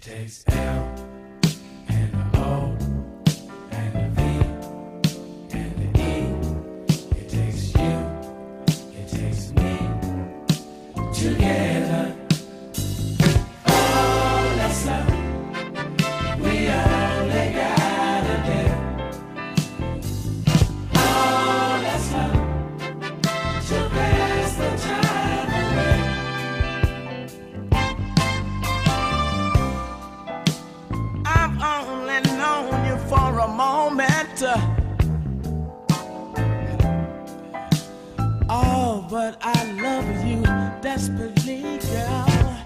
takes L and the O and the V and the E. It takes you, it takes me together. Oh, that's love. We only gotta do. Oh, that's love. To pass the time away. I've only known you for a moment. Oh, but I love you desperately, girl.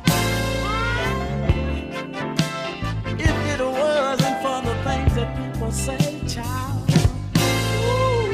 If it wasn't for the things that people say, child, ooh,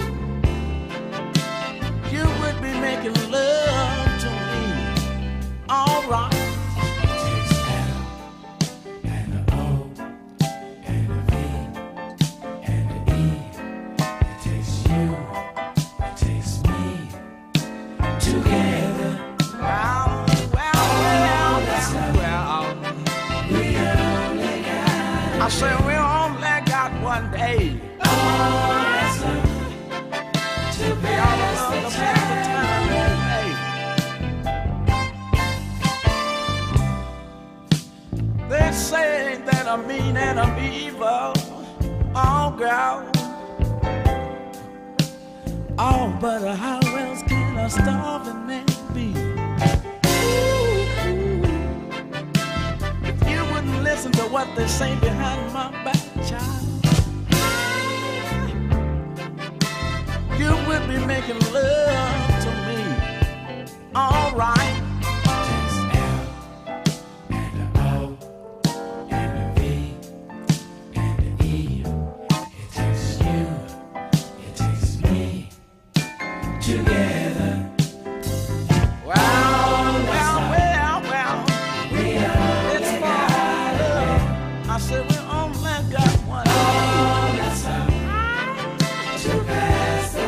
you would be making love to me. All right. It takes L and the O and the V and the E. It takes you, it takes me together. Well, that's love. We only got. I said we only got one day. Oh, that's love. To pass the time away. They say that I'm mean and I'm evil. Oh, girl. Oh, but how else can a starving man be? If you wouldn't listen to what they say behind my back, child, you would be making love to me. All right. Takes L and the O and the V and the E. It takes you, it takes me together. Well, we it's for love. I said we only got one. Oh, that's how to pass the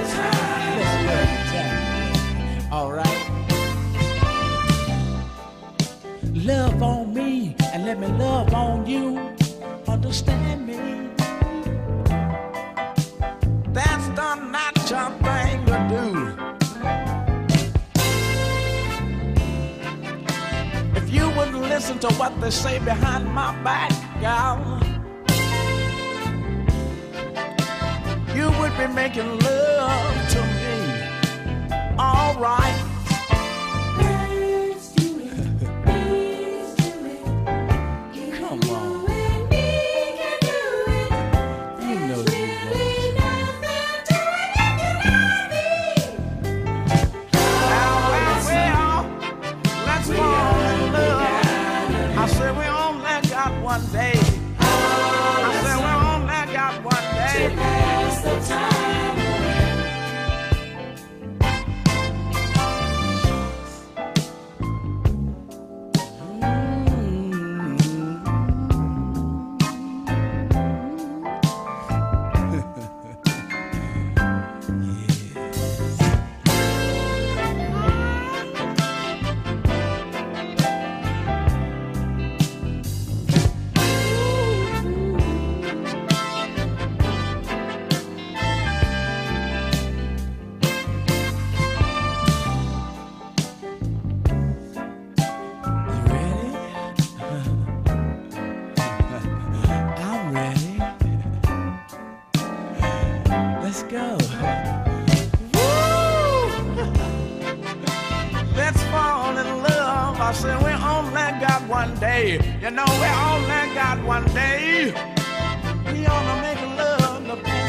time. All right. Love on me and let me love on you. Understand me? That's the natural thing to do. If you wouldn't listen to what they say behind my back, gal, you would be making love to me. All right. Let's do it. Please do it. You Come can on. do it. We can do it. You know There's you really nothing to it if you love me. Well, let's fall in love. I said we only got one day. I said we only got one day. Pass the time away. You ready? I'm ready. Let's go. Woo! Let's fall in love. I said we only got one day. You know we only got one day. We ought to make love to